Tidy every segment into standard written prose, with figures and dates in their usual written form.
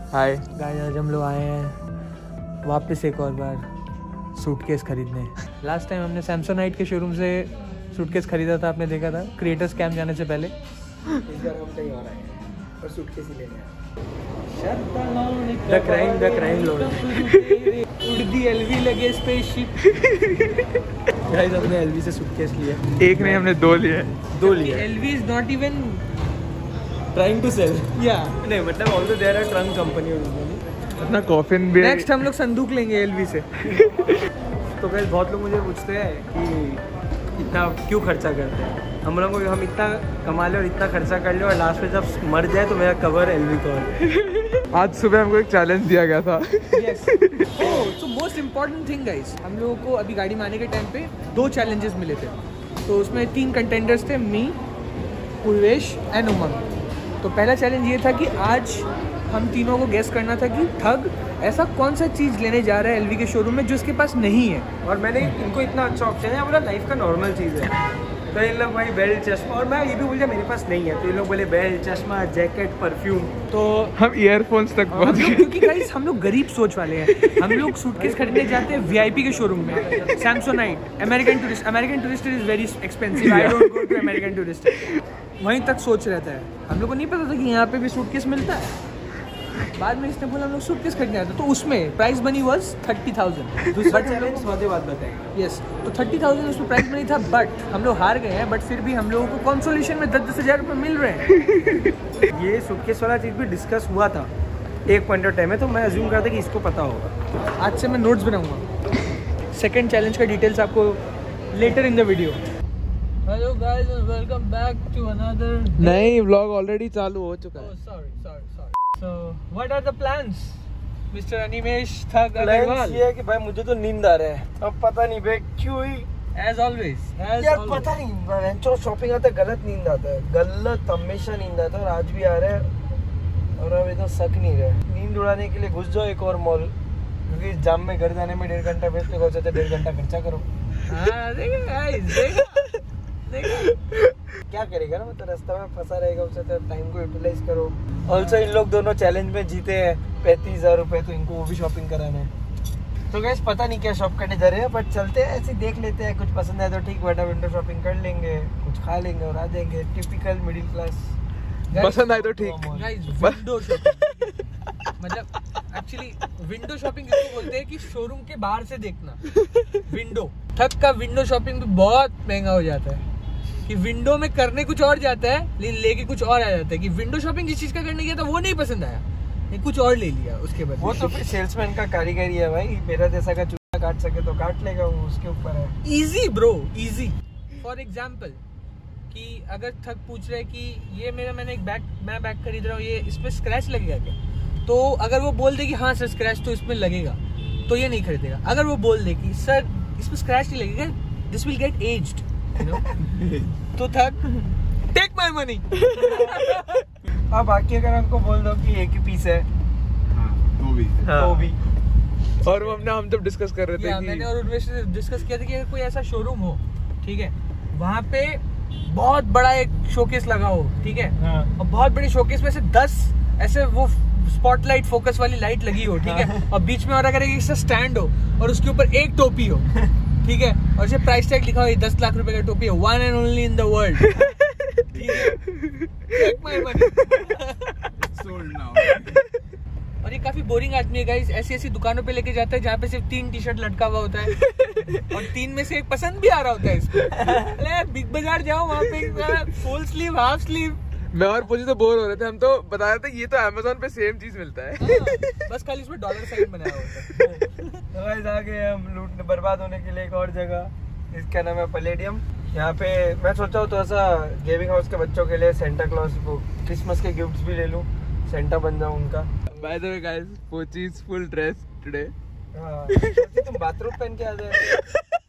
Hi guys, आज हम लोग आए हैं वापस एक और बार सूटकेस खरीदने। लास्ट टाइम हमने सैमसोनाइट के शोरूम से सूटकेस खरीदा था, आपने देखा था, क्रिएटर्स कैंप जाने से पहले। इस बार हम कहीं और आए हैं और सूटकेस ही लेने आए। The crime lord. उड़दी एलवी लगे स्पेसशिप। गाइस, हमने एलवी से सूटकेस लिया। एक नहीं, हमने दो लिए। LV is not even trying to sell. या नहीं, मतलब also there are trunk company. अपना कॉफिन भी। नेक्स्ट हम लोग संदूक लेंगे एलवी से। तो गाइस, बहुत लोग मुझे पूछते हैं कि इतना क्यों खर्चा करते हैं। हम इतना कमा ले और इतना खर्चा कर ले और लास्ट में जब मर जाए तो मेरा कवर एलवी का हो। आज सुबह हमको एक चैलेंज दिया गया था। So most important thing guys, हम लोगों को अभी गाड़ी में आने के टाइम पे 2 चैलेंजेस मिले थे। तो उसमें 3 कंटेंडर्स थे, मी, पूर्वेश एंड उमंग। तो पहला चैलेंज ये था कि आज हम तीनों को गेस करना था कि ठग ऐसा कौन सा चीज़ लेने जा रहा है एलवी के शोरूम में जो उसके पास नहीं है। और मैंने इनको इतना अच्छा ऑप्शन है, बोला लाइफ का नॉर्मल चीज़ है। तो इन लोग भाई बेल्ट, चश्मा, और मैं ये भी बोल दिया मेरे पास नहीं है, तो इन लोग बोले बेल्ट, चश्मा, जैकेट, परफ्यूम। तो हम ईयरफोन्स तक पहुंच गए क्योंकि गाइस हम लोग गरीब सोच वाले हैं। हम लोग सूटकेस खरीदने जाते हैं वीआईपी के शोरूम में, Samsonite, American tourist is very expensive, I don't go to American tourist. वहीं तक सोच रहता है। हम लोग को नहीं पता था कि यहाँ पे भी सूटकेस मिलता है। बाद में इसने बोला हम लोग सूटकेस खरीदने आते, तो उसमें प्राइस मनी वाज 30,000। दूसरा चैलेंज वादे बात बताएंगे। यस, तो 30,000 उसमें प्राइस मनी था, बट हम लोग हार गए हैं। बट फिर भी हम लोगों को कंसोलेशन में 10-10 हज़ार रुपये मिल रहे हैं। ये सूटकेस वाला चीज़ भी डिस्कस हुआ था एक पॉइंट ऑफ टाइम में, तो मैं अज्यूम करता कि इसको पता होगा। आज से मैं नोट्स बनाऊंगा। सेकंड चैलेंज का डिटेल्स आपको later in the video. Hello guys and welcome back to another. नहीं, व्लॉग ऑलरेडी चालू हो चुका है। Sorry. So, what are the plans, Mr. Animesh Thug Agrawal? ये है कि भाई मुझे तो नींद आ रहा है, अब पता नहीं भाई क्यों ही। As always. यार पता नहीं, शॉपिंग आता है गलत नींद आता है, गलत हमेशा नींद आता है, और आज भी आ रहा है। और अभी तो सक नहीं रहा है। नींद उड़ाने के लिए घुस जाओ एक और मॉल, क्योंकि जाम में घर जाने में 1.5 घंटा वेस्ट हो जाता है। 1.5 घंटा खर्चा करो। देखा क्या करेगा ना, मतलब रास्ता में फंसा रहेगा, उससे टाइम को यूटिलाइज करो। ऑल्सो इन लोग दोनों चैलेंज में जीते हैं 35,000 रुपए, तो इनको वो भी शॉपिंग कराना है। तो गाइस पता नहीं क्या शॉप करने जा रहे हैं, बट चलते हैं, ऐसे देख लेते हैं, कुछ पसंद है तो ठीक, वरना विंडो शॉपिंग कर लेंगे, कुछ खा लेंगे और आ जाएंगे। Typical middle class. पसंद आए तो ठीक। गाइस, विंडो शॉपिंग मतलब एक्चुअली विंडो शॉपिंग इसको बोलते हैं कि शोरूम के बाहर से देखना। विंडो ठग का विंडो शॉपिंग भी बहुत महंगा हो जाता है कि विंडो में करने कुछ और जाता है, लेकिन लेके कुछ और आ जाता है। कि विंडो शॉपिंग जिस चीज का करने गया था वो नहीं पसंद आया, नहीं कुछ और ले लिया उसके बाद। वो तो फिर सेल्समैन का कारीगरी है भाई, मेरा जैसा का चूल्हा काट सके तो काट लेगा, वो उसके ऊपर है। Easy bro, easy. For example कि अगर ठग पूछ रहे कि ये मैंने एक बैग खरीद रहा हूँ, ये इसमें स्क्रैच लगेगा क्या, तो अगर वो बोल दे कि हाँ सर स्क्रैच तो इसमें लगेगा, तो ये नहीं खरीदेगा। अगर वो बोल दे कि सर इसमें स्क्रैच नहीं लगेगा, दिस विल गेट एज्ड, तो ठग टेक माय मनी। अब बाकी अगर हमको बोल दो कि एक ही पीस है, तो भी। और हम जब डिस्कस कर रहे थे कि मैंने और उन्मेष ने डिस्कस किया था कि अगर कोई ऐसा शोरूम हो, ठीक है, वहाँ पे बहुत बड़ा एक शोकेस लगा हो, ठीक है, और बहुत बड़ी शोकेस में से 10 ऐसे वो स्पॉटलाइट फोकस वाली लाइट लगी हो, ठीक है, और बीच में और अगर एक स्टैंड हो और उसके ऊपर एक टोपी हो, ठीक है, और इसे प्राइस टैग लिखा हो 10 लाख रुपए का टोपी है, one and only in the world. और ये काफी बोरिंग आदमी है गाइस, ऐसी दुकानों पे लेके जाता है जहाँ पे सिर्फ 3 टी-शर्ट लटका हुआ होता है और 3 में से एक पसंद भी आ रहा होता है इसको। अरे बिग बाजार जाओ, वहाँ पे फुल स्लीव, हाफ स्लीव। मैं और पूछी तो बोर हो रहे थे, हम तो बता रहे थे ये तो अमेज़न पे सेम चीज मिलता है। बस खाली इसमें डॉलर साइन बनाया होता है। तो गाइस आ गए हम लूटने बर्बाद होने के लिए एक और जगह, इसका नाम है पैलेडियम। यहाँ पे मैं सोचा हूँ तो ऐसा गेमिंग हाउस के बच्चों के लिए सेंटा क्लॉज को क्रिसमस के गिफ्ट्स भी ले लूँ, सेंटा बन जाऊँ उनका। बाय द वे गाइस, पोची इज फुल ड्रेस टुडे। हाँ, तुम बाथरूम पहन के आ जाए।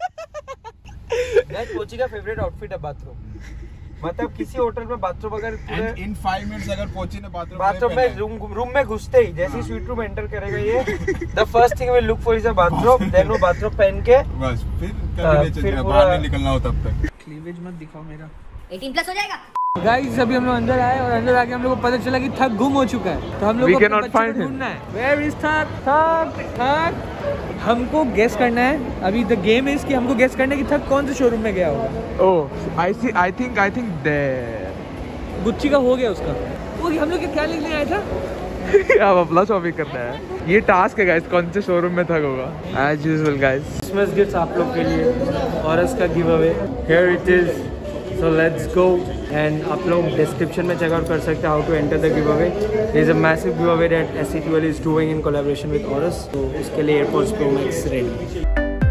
गाइस पोची का फेवरेट आउटफिट है बाथरूम, मतलब किसी होटल में बाथरूम अगर इन 5 मिनट्स अगर पोची ने बाथरूम में रूम में घुसते ही जैसे स्वीट रूम एंटर करेगा ये, the first thing will look for is a bathroom, then वो बाथरूम पहन के बस फिर कभी नहीं बाहर नहीं निकलना हो तब तक। क्लीवेज मत दिखाओ मेरा। 18+ हो जाएगा। गाइस अभी हम लोग अंदर आए और अंदर आके हम लोग को पता चला कि थक गुम हो चुका है, तो हम लोग को अपने बच्चे को ढूंढना है। Where is थक? हमको गेस करना है। अभी द गेम इज कि हमको गेस करना है कि थक कौन से शोरूम में गया होगा। Oh I think there Gucci का हो गया उसका। वो हम लोग क्या लेने आया था? अब अपना शॉपिंग करना है। ये टास्क है गाइस, कौन से शोरूम में थक होगा। As usual guys, Christmas gifts आप लोग के लिए और इसका giveaway here it is. So let's go and आप लोग डिस्क्रिप्शन में चेकआउट कर सकते हैं how to enter the giveaway. There is a massive giveaway that SC12 is doing in collaboration with ऑरस। तो उसके लिए AirPods pro max ready.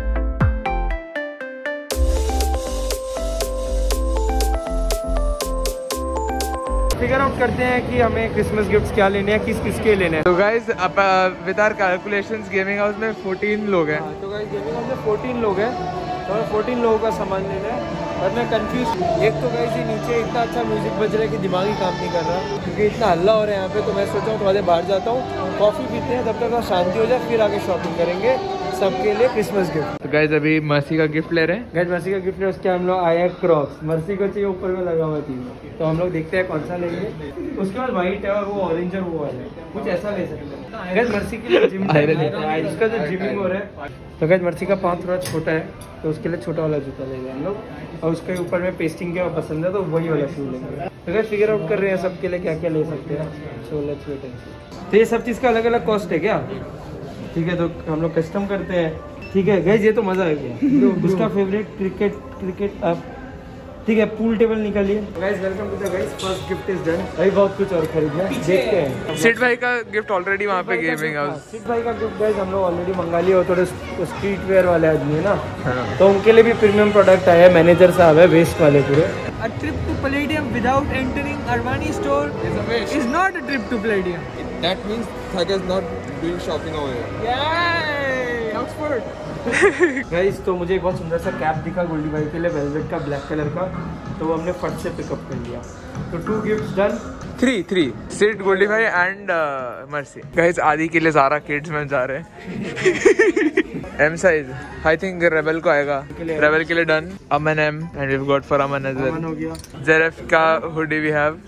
Figure out करते हैं कि हमें क्रिसमस गिफ्ट्स क्या लेने हैं, किस किस के लेने हैं। तो guys with our calculations gaming house में 14 लोग हैं। तो गाइस गेमिंग हाउस में 14 लोग हैं, तो हमें 14 लोगों का सामान लेना है। और मैं कंफ्यूज, एक तो गाइस ये नीचे इतना अच्छा म्यूजिक बज रहा है कि दिमाग ही काम नहीं कर रहा, क्योंकि इतना हल्ला हो रहा है यहाँ पे। तो मैं सोचा हूँ थोड़ा देर बाहर जाता हूँ, कॉफ़ी पीते हैं, तब तक शांति हो जाए, फिर आगे शॉपिंग करेंगे सबके लिए क्रिसमस गिफ्ट। तो गाइस अभी मर्सी का गिफ्ट ले रहे हैं। गाइस मर्सी का गिफ्ट है, उसके हम लोग आए हैं क्रॉक्स। मर्सी को चाहिए ऊपर में लगा हुआ चीज़, तो हम लोग देखते हैं कौन सा लेंगे। उसके बाद व्हाइट है और वो ऑरेंज और वो वाला है, कुछ ऐसा ले सकते हैं। गाइस मर्सी के लिए जिम उसका जो जिमिंग हो रहा है। तो गाइस मर्सी का पाँव थोड़ा छोटा है, तो उसके लिए छोटा वाला जूता लेंगे हम लोग, और उसके ऊपर में पेस्टिंग के पसंद है तो वही वाला शू लेंगे। तो गाइस फिगर आउट कर रहे हैं सबके लिए क्या क्या ले सकते हैं। So let's wait and see. तो ये सब चीज़ का अलग अलग कॉस्ट है क्या? ठीक है, तो हम लोग कस्टम करते हैं। ठीक है गाइस, ये तो मज़ा आ गया। उसका फेवरेट क्रिकेट अब ठीक है, पूल टेबल निकालिए। Guys welcome to the guys, first gift is done. भाई बहुत कुछ और खरीदना है, देखते हैं। सिट भाई का गिफ्ट ऑलरेडी वहाँ पे गेमिंग हाउस। सिट भाई का गिफ्ट गाइस हम लोग ऑलरेडी मंगा लिए, और थोड़े स्ट्रीट वेयर वाले आदमी है ना, तो उनके लिए भी प्रीमियम प्रोडक्ट आया है। मैनेजर साहब है वेस्ट वाले पूरे। A trip to Palladium without entering Armani store is not a trip to Palladium. That means Thug is not doing shopping over here. Yay! Oxford. Guys तो मुझे एक बहुत सुंदर सा कैप दिखा गोल्डी भाई के लिए, वेलवेट का, ब्लैक कलर का, तो वो हमने फट से पिकअप कर लिया। तो 2 गिफ्ट्स डन। 3 सिट, गोल्डी भाई एंड मर्सी। गाइस आदि के लिए ज़ारा किड्स में जा रहे हैं। M size I think Rebel को आएगा। रेबल के लिए डन। Aman M and we got for Aman as well. हो गया। जेरेफ का हुडी वी हैव।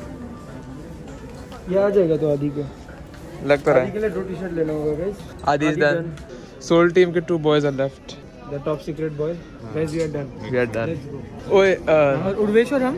ये आ जाएगा तो आदि के लग तो रहा आदि है। के लिए 2 टी-शर्ट लेना होगा गाइस। आदि इज डन। सोल टीम के 2 boys are left. The top secret boy guys, we are done. We are done. ओए और उर्वेश और हम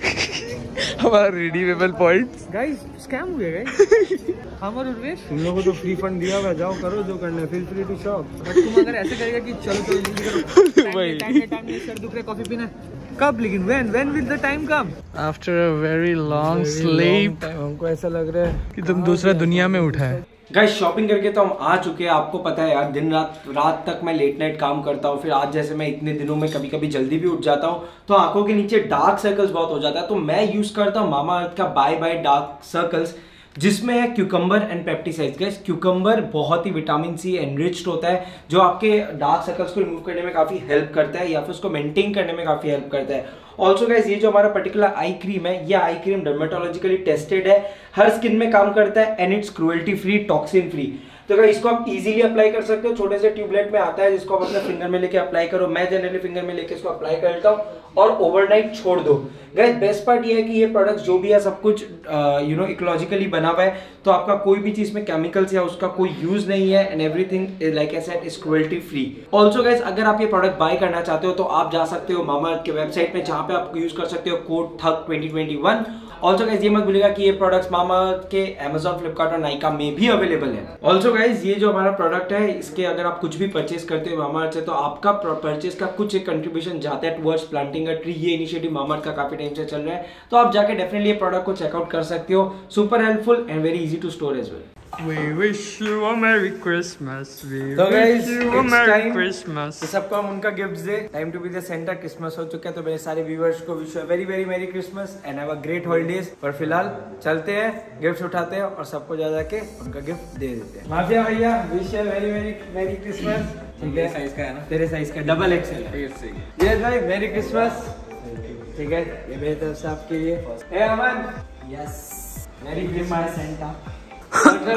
हमारा रिडीमेबल पॉइंट्स। गाइस स्कैम हो गया गाइस। हम और उर्वेश, तुम लोगों को तो फ्री फंड दिया हुआ, जाओ करो जो करना है, feel free to shop. But तुम अगर ऐसे करेगा कि चलो जल्दी करो, वही। टाइम नहीं, सर दुख रहा है, कॉफी पीना है, कब? लेकिन when will the time come? After a very long sleep हमको ऐसा लग रहा है कि तुम दूसरा दुनिया में उठा है। गाइस शॉपिंग करके तो हम आ चुके हैं। आपको पता है यार, दिन रात तक मैं लेट नाइट काम करता हूँ, फिर आज जैसे मैं इतने दिनों में कभी कभी जल्दी भी उठ जाता हूँ, तो आंखों के नीचे डार्क सर्कल्स बहुत हो जाता है। तो मैं यूज करता हूँ मामा अर्थ का बाय बाय डार्क सर्कल्स, जिसमें है cucumber and peptides. Guys cucumber बहुत ही विटामिन सी एनरिच्ड होता है, जो आपके डार्क सर्कल्स को रिमूव करने में काफ़ी हेल्प करता है, या फिर उसको मेंटेन करने में काफ़ी हेल्प करता है। ऑल्सो गाइस ये जो हमारा पर्टिकुलर आई क्रीम है, ये आई क्रीम डर्मेटोलॉजिकली टेस्टेड है, हर स्किन में काम करता है, and it's cruelty free, toxin free. तो गाइस इसको आप इजीली अप्लाई कर सकते हो। छोटे से ट्यूबलेट में आता है, जिसको आप अपने फिंगर में लेके अप्लाई करो। मैं जनरली फिंगर में लेके इसको अप्लाई करता हूँ और ओवरनाइट छोड़ दो। गाइस बेस्ट पार्ट ये है कि ये प्रोडक्ट जो भी है सब कुछ इकोलॉजिकली बना हुआ है, तो आपका कोई भी चीज में केमिकल्स या उसका कोई यूज नहीं है, and everything like I said is cruelty free. Also guys अगर आप ये प्रोडक्ट बाय करना चाहते हो तो आप जा सकते हो मामाअर्थ के वेबसाइट में, जहाँ पे आप यूज कर सकते हो कोड थक 2021। ऑल्सो गाइज ये मत भूलिएगा कि ये प्रोडक्ट्स मामाअर्थ के Amazon, फ्लिपकार्ट और नाइका में भी अवेलेबल है। ऑल्सो गाइज ये जो हमारा प्रोडक्ट है, इसके अगर आप कुछ भी परचेस करते हो मामाअर्थ से, तो आपका परचेस का कुछ एक कंट्रीब्यूशन जाता है टुवर्ड्स प्लांटिंग अ ट्री। ये इनिशिएटिव मामाअर्थ का काफी टाइम से चल रहा है, तो आप जाके डेफिनेटली ये प्रोडक्ट को चेकआउट कर सकते हो। Super helpful and very easy to store as well. We wish you a Merry Christmas. We तो wish guys, you a it's Merry time. Christmas. तो सबको हम उनका गिफ्ट दे। Time to be the centre. Christmas हो चुका है, तो मेरे सारे व्यूअर्स को wish very very merry Christmas and have a great holidays. पर फिलहाल चलते हैं, गिफ्ट उठाते हैं और सबको जा जाके उनका गिफ्ट दे देते हैं। माफिया भैया wish you very very merry Christmas. ठीक है, साइज का है ना? तेरे साइज का डबल XL। ये भाई मेरी क्रिसमस। ठीक है, ये मेरी तरफ से आपके लिए। Hey Aman, yes merry Christmas Santa.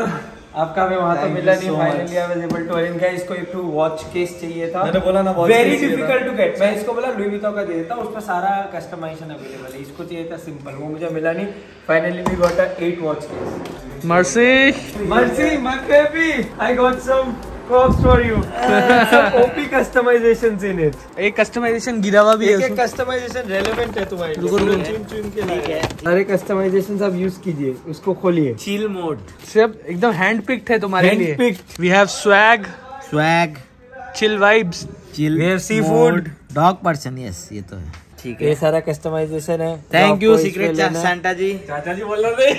आपका हमें वहाँ तो मिला नहीं, finally I was able to arrange. Guys इसको एक वॉच केस चाहिए था, मैंने बोला ना वेरी डिफिकल्ट टू गेट। मैं इसको बोला लुई विटॉन का दे देता, उसमें सारा कस्टमाइजेशन अवेलेबल है। इसको चाहिए था सिंपल, वो मुझे मिला नहीं। Finally we got a 8 watch case. मर्सी मक्केबी, I got some props for you. Some OP customizations in it. एक कस्टमाइजेशन गिरा हुआ भी है एक कस्टमाइजेशन रेलेवेंट है तुम्हारे लिए। चुन के लाए। सारे कस्टमाइजेशन आप यूज कीजिए, उसको खोलिए। चिल मोड सब एकदम हैंड पिक्ड है तुम्हारे लिए। Handpicked. We have swag, chill vibes, we have seafood, dog person, yes ये तो है। ठीक ये सारा कस्टमाइजेशन है। Thank you secret Santa ji. चाचा जी बोल रहे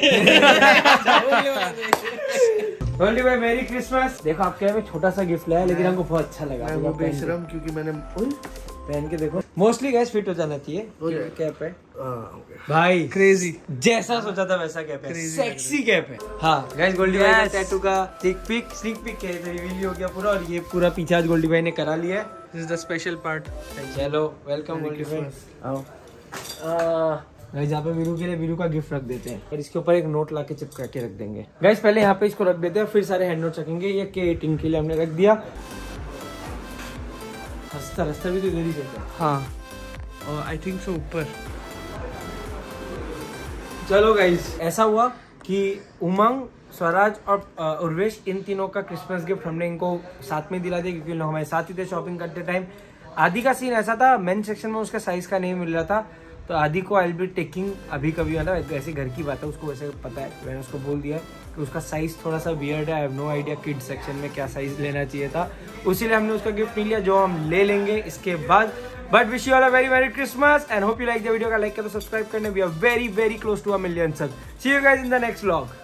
गोल्डी भाई मेरी क्रिसमस। देखो आपके यहाँ में छोटा सा गिफ्ट लाया, लेकिन हमको बहुत अच्छा लगा। वो बेशरम क्योंकि मैंने पहन के देखो, मोस्टली गैस फिट हो जाना चाहिए। कैप है भाई, क्रेजी, जैसा सोचा था वैसा कैप है, सेक्सी कैप है। हाँ गैस गोल्डी भाई का टैटू का स्नीक पिक रिवील हो गया पूरा, और ये पूरा पीछे आज गोल्डी भाई ने करा लिया है। This is the special part. चलो वेलकम गोल्डी भाई, आओ। गाइस यहाँ पे वीरू के लिए वीरू का गिफ्ट रख देते हैं, और इसके ऊपर एक नोट लाके चिपका के रख देंगे। गाइस पहले यहाँ पे इसको रख देते हैं, फिर सारे हैंड नोट रखेंगे। ये K18 के लिए हमने रख दिया। रास्ता भी तो इधर ही चलता है। हाँ, और आई थिंक सो ऊपर। चलो गाइस ऐसा हुआ कि उमंग, स्वराज और उर्वेश, इन तीनों का क्रिसमस गिफ्ट हमने इनको साथ में दिला दिया, क्योंकि लोग हमारे साथ ही थे शॉपिंग करते टाइम। आदि का सीन ऐसा था, मेन सेक्शन में उसका साइज का नहीं मिल रहा था, तो आदि को आई विल बी टेकिंग अभी कभी, है ना, ऐसे घर की बात है, उसको वैसे पता है। मैंने उसको बोल दिया कि उसका साइज थोड़ा सा वियर्ड है, I have no idea kid section में क्या साइज लेना चाहिए था, उसीलिए हमने उसका गिफ्ट नहीं लिया, जो हम ले लेंगे इसके बाद। But wish you all a very very Christmas and hope you like the video. का लाइक करो, सब्सक्राइब करने, we are very very close to 1 million sub. See you guys in the next vlog.